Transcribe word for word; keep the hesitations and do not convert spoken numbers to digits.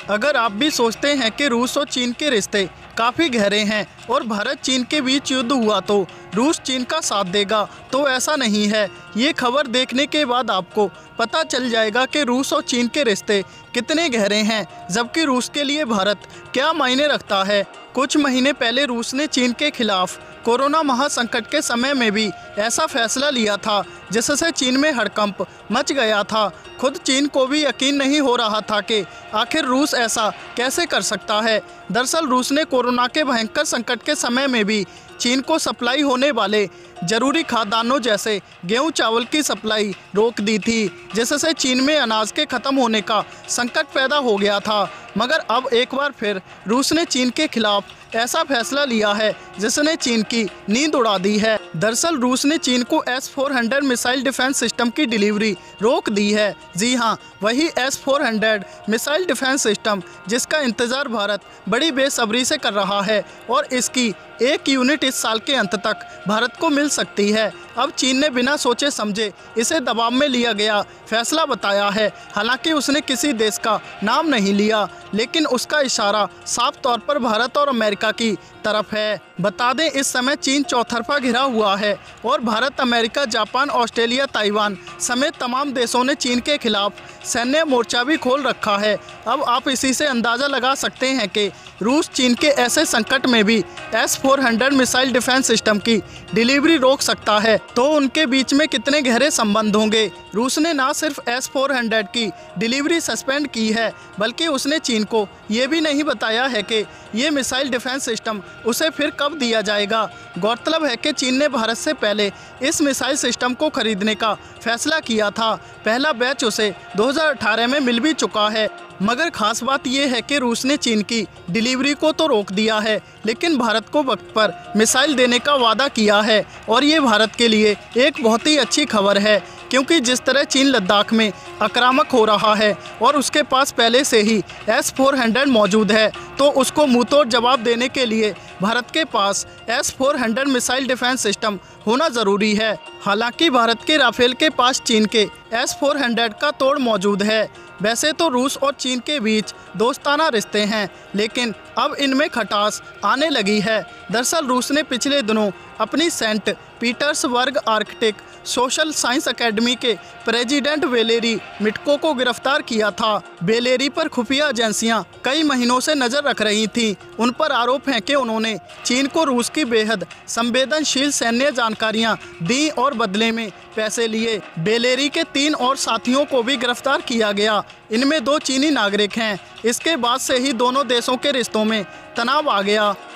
अगर आप भी सोचते हैं कि रूस और चीन के रिश्ते काफ़ी गहरे हैं और भारत चीन के बीच युद्ध हुआ तो रूस चीन का साथ देगा, तो ऐसा नहीं है। ये खबर देखने के बाद आपको पता चल जाएगा कि रूस और चीन के रिश्ते कितने गहरे हैं, जबकि रूस के लिए भारत क्या मायने रखता है। कुछ महीने पहले रूस ने चीन के खिलाफ कोरोना महासंकट के समय में भी ऐसा फैसला लिया था जिससे चीन में हड़कंप मच गया था। खुद चीन को भी यकीन नहीं हो रहा था कि आखिर रूस ऐसा कैसे कर सकता है। दरअसल रूस ने कोरोना के भयंकर संकट के समय में भी चीन को सप्लाई होने वाले जरूरी खाद्यान्नों जैसे गेहूं चावल की सप्लाई रोक दी थी, जिससे चीन में अनाज के खत्म होने का संकट पैदा हो गया था। मगर अब एक बार फिर रूस ने चीन के खिलाफ ऐसा फैसला लिया है जिसने चीन की नींद उड़ा दी है। दरअसल रूस ने चीन को S four hundred missile defence system की डिलीवरी रोक दी है। जी हां, वही S four hundred missile defence system जिसका इंतज़ार भारत बड़ी बेसब्री से कर रहा है और इसकी एक यूनिट इस साल के अंत तक भारत को मिल सकती है। अब चीन ने बिना सोचे समझे इसे दबाव में लिया गया फैसला बताया है। हालांकि उसने किसी देश का नाम नहीं लिया, लेकिन उसका इशारा साफ तौर पर भारत और अमेरिका की तरफ है। बता दें, इस समय चीन चौतरफा घिरा हुआ है और Bharat, America, Japan, Australia, Taiwan समेत तमाम देशों ने चीन के खिलाफ सैन्य मोर्चा भी खोल रखा है। अब आप इसी से अंदाज़ा लगा सकते हैं कि रूस चीन के ऐसे संकट में भी S four hundred missile defence system की डिलीवरी रोक सकता है, तो उनके बीच में कितने गहरे संबंध होंगे। रूस ने ना सिर्फ एस फोर हंड्रेड की डिलीवरी सस्पेंड की है, बल्कि उसने चीन को ये भी नहीं बताया है कि ये मिसाइल डिफेंस सिस्टम उसे फिर कब दिया जाएगा। गौरतलब है कि चीन ने भारत से पहले इस मिसाइल सिस्टम को खरीदने का फैसला किया था। पहला बैच उसे दो हज़ार अठारह में मिल भी चुका है। मगर खास बात यह है कि रूस ने चीन की डिलीवरी को तो रोक दिया है, लेकिन भारत को वक्त पर मिसाइल देने का वादा किया है। और ये भारत के लिए एक बहुत ही अच्छी खबर है, क्योंकि जिस तरह चीन लद्दाख में आक्रामक हो रहा है और उसके पास पहले से ही एस फोर हंड्रेड मौजूद है, तो उसको मुंहतोड़ जवाब देने के लिए भारत के पास S four hundred missile defence system होना ज़रूरी है। हालांकि भारत के राफेल के पास चीन के एस फोर हंड्रेड का तोड़ मौजूद है। वैसे तो रूस और चीन के बीच दोस्ताना रिश्ते हैं, लेकिन अब इनमें खटास आने लगी है। दरअसल रूस ने पिछले दिनों अपनी Saint Petersburg Arctic social science academy के प्रेसिडेंट वेलेरी मिटको को गिरफ्तार किया था। वेलेरी पर खुफिया एजेंसियां कई महीनों से नज़र रख रही थीं। उन पर आरोप है कि उन्होंने चीन को रूस की बेहद संवेदनशील सैन्य जानकारियां दी और बदले में पैसे लिए। वेलेरी के तीन और साथियों को भी गिरफ्तार किया गया। इनमें दो चीनी नागरिक हैं। इसके बाद से ही दोनों देशों के रिश्तों में तनाव आ गया।